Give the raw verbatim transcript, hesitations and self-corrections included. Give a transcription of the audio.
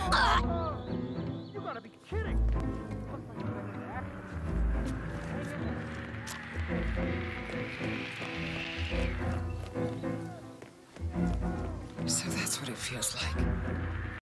You gotta be kidding! So that's what it feels like.